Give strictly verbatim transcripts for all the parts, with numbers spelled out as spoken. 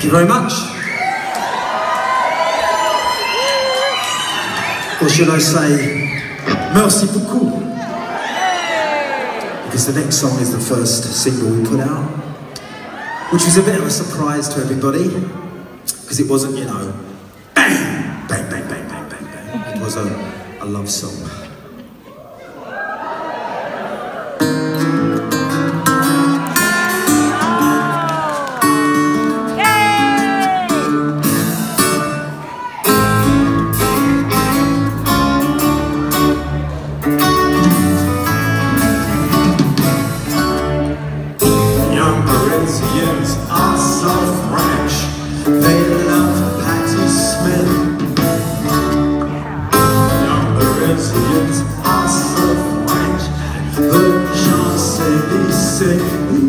Thank you very much. Or should I say, merci beaucoup? Because the next song is the first single we put out, which was a bit of a surprise to everybody, because it wasn't, you know, bang, bang, bang, bang, bang, bang, bang. It was a, a love song. Parisians are so French, they love Patti Smith. Young Parisians are so French, the Champs-Élysées.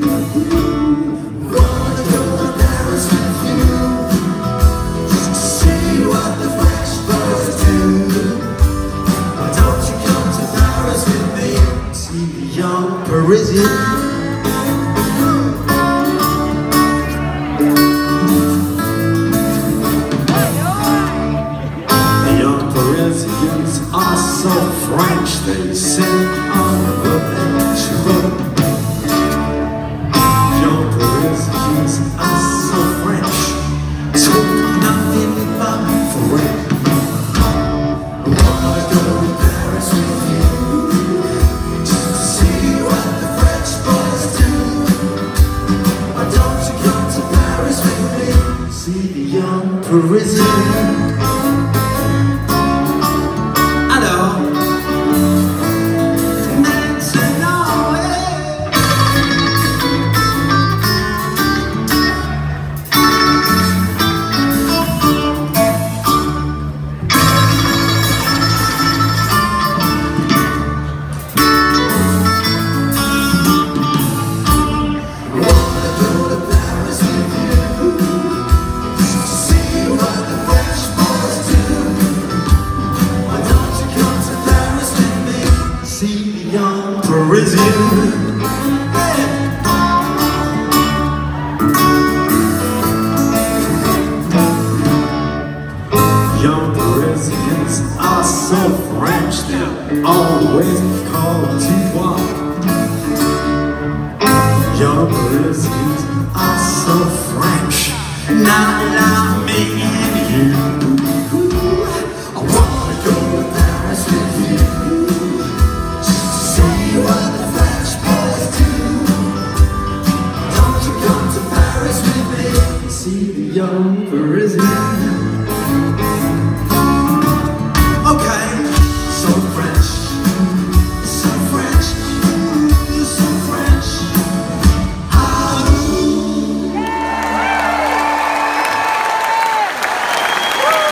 Wanna go to Paris with you, just to see what the French boys do. Why don't you come to Paris with me, see the young Parisians. Parisians are so French, they sing on the bench road. Young Parisians are so French, talk nothing but French. I wanna go to Paris with you, just to see what the French boys do. Why don't you come to Paris with me, see the young Parisians. Young Parisian, young Parisians are so French, they're always called to walk. Young Parisians are so French, not like me and you. I wanna go to Paris with you, what the French boys do. Don't you come to Paris with me, see the young Parisians.